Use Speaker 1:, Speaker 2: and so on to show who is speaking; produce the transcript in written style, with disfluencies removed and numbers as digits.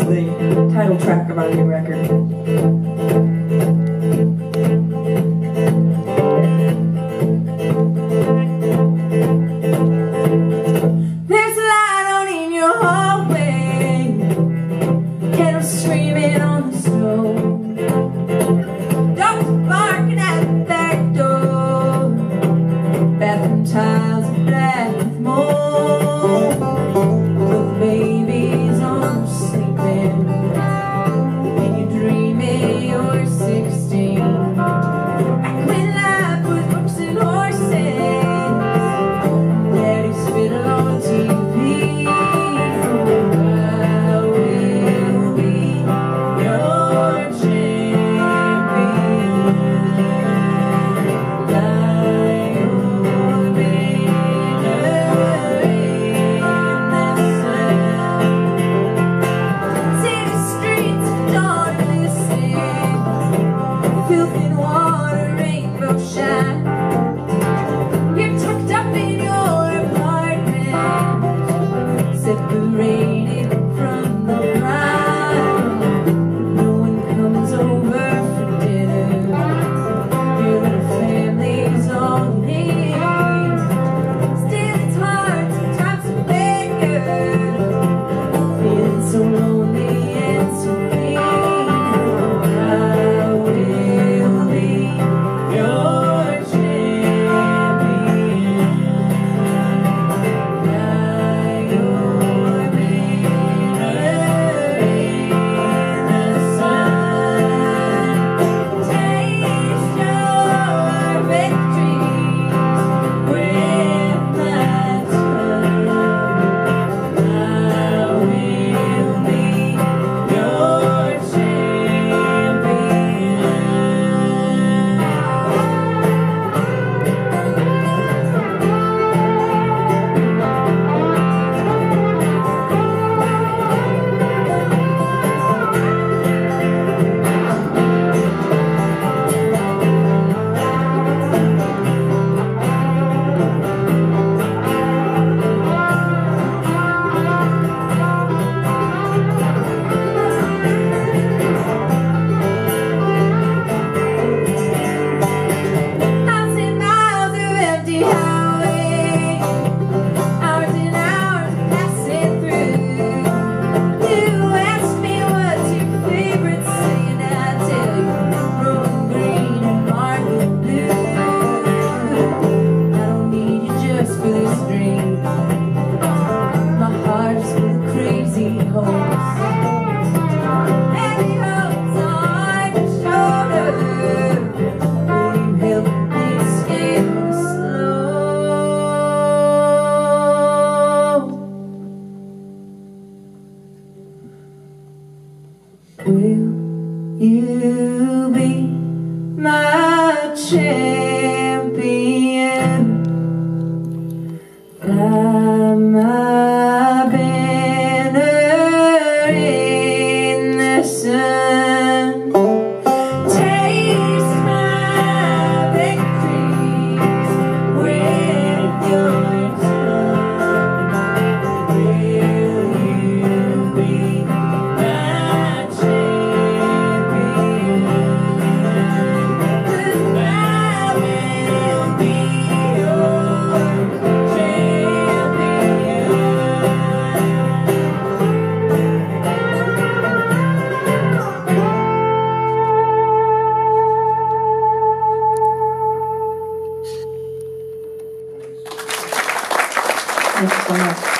Speaker 1: the title track of our new record. There's a light on in your hallway, candles screaming on the stove, dogs barking at the back door, bathroom tiles are black with mold, with babies on sleeping, and you dreaming you're 16. Back when life was books and horses, Daddy's fiddle on TV. I will be your champion. Like a winner in the sun. City streets don't listen, filthy water, rainbow shine. You're tucked up in your apartment, separated from the bride. No one comes over for dinner, your little family's all in. Still it's hard sometimes to figure, feeling so lonely and so clean. I will be your champion. Like a winner in the sun. Taste your victories with my tongue. I will be your champion. Miles and miles of empty highway, hours and hours passing through. You ask me what's your favorite scene, and I tell you Roman green and marble blue. I don't need you just for this dream. My heart is full of crazy hopes. Heavy hopes on your shoulder. Will you help me escape the slow? Will you be my champion? Fly my banner in the sun. Taste my victories with your tongue. Will you be my champion? 'Cause I will be your champion. Thanks so much.